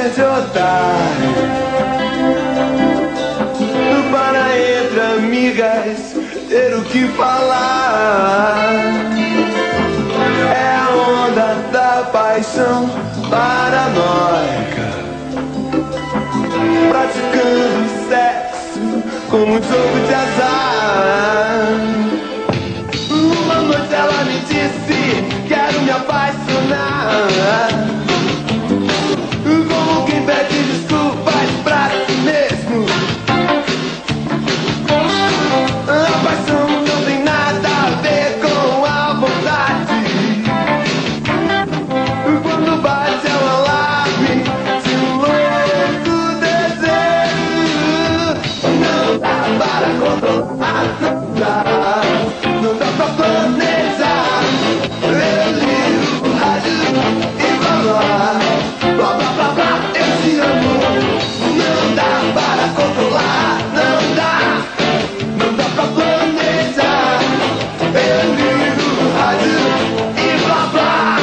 de otário. Para entre amigas ter o que falar. É a onda da paixão paranoica, praticando sexo como um jogo de azar. Uma noite ela me disse: quero me apaixonar. Como quem pede desculpas pra si mesmo. A paixão não tem nada a ver com a vontade. Quando bate é um alarme de um louco desejo. Não dá para controlar, não dá pra planejar. Eu ligo o rádio e blá blá, blá blá blá blá, eu te amo. Não dá para controlar, não dá. Não dá pra planejar. Eu ligo o rádio e blá blá.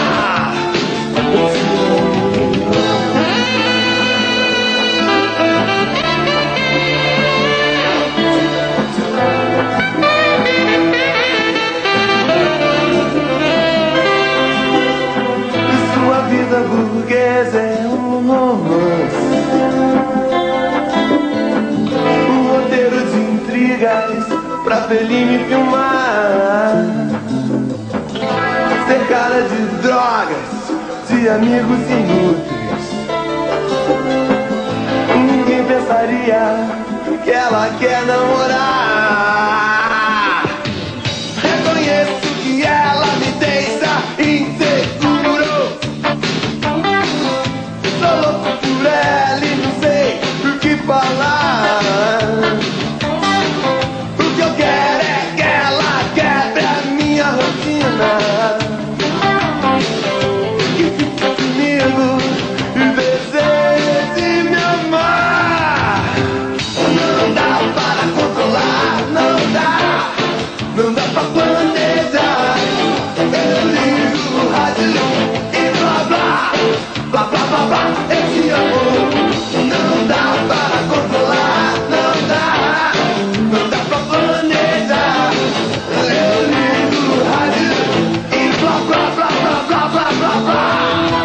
Sua vida burguesa é um romance, um roteiro de intrigas pra Fellini filmar. Cercada de drogas, de amigos inúteis. Ninguém pensaria que ela quer namorar. Reconheço que ela me deixa inseguro. Sou louco por ela e não sei o que falar. O que eu quero é que ela quebre a minha rotina, que fique comigo e deseje me amar. Não dá para controlar, não dá. Não dá pra planejar. Eu ligo o rádio e blá blá, blá blá blá blá, eu te amo. Não dá para controlar, não dá. Não dá pra planejar. Eu ligo o rádio e blá blá blá blá blá blá blá blá.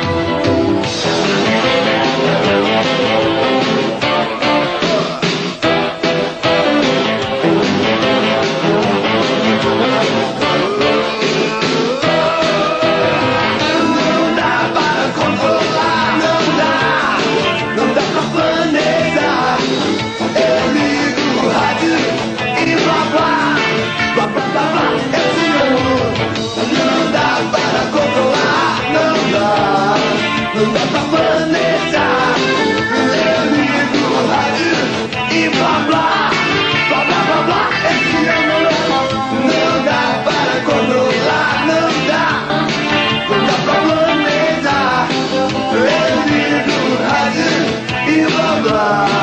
Não dá para controlar, não dá. Não dá pra planejar. Eu ligo o rádio e blá blá, blá blá blá blá, eu te amo. Não dá para controlar, não dá. Não dá pra planejar. Eu ligo o rádio e blá blá, blá blá blá blá, eu te amo. Não dá para controlar, não dá. Não dá pra planejar. Eu ligo o rádio e blá blá.